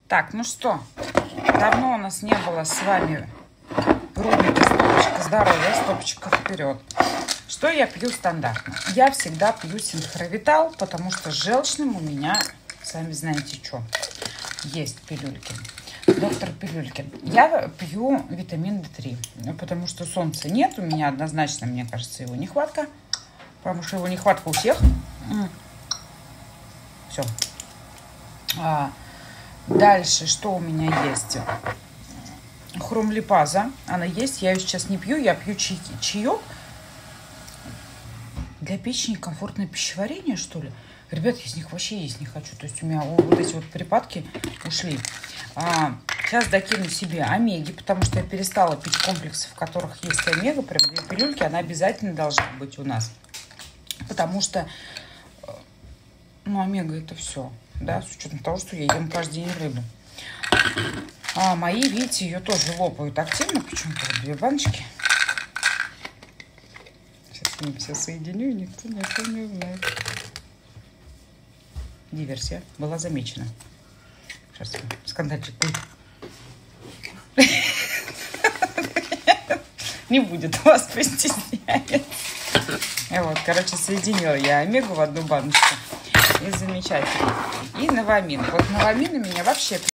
Так, ну что, давно у нас не было с вами рубрики «Стопочка здоровья», «Стопочка вперед». Что я пью стандартно? Я всегда пью Синхровитал, потому что с желчным у меня, сами знаете, что, есть пилюльки. Доктор Пилюлькин. Я пью витамин D3, потому что солнца нет. У меня однозначно, мне кажется, его нехватка. Потому что его нехватка у всех. Все. Дальше, что у меня есть? Хромлипаза. Она есть. Я ее сейчас не пью. Я пью чаек. Для печени комфортное пищеварение, что ли? Ребят, я с них вообще есть не хочу. То есть у меня вот эти вот припадки ушли. Сейчас докину себе омеги, потому что я перестала пить комплексы, в которых есть омега. Прям 2 пилюльки, она обязательно должна быть у нас. Потому что, омега это все. Да, с учетом того, что я ем каждый день рыбу. Мои, видите, ее тоже лопают активно. Почему-то вот 2 баночки. Сейчас с ним все соединю, и никто ни о чем не узнает. Диверсия была замечена. Сейчас скандальчик будет. Не будет вас постеснять. Вот, короче, соединила я омегу в одну баночку. И замечательно. И новамин. Вот новамин у меня вообще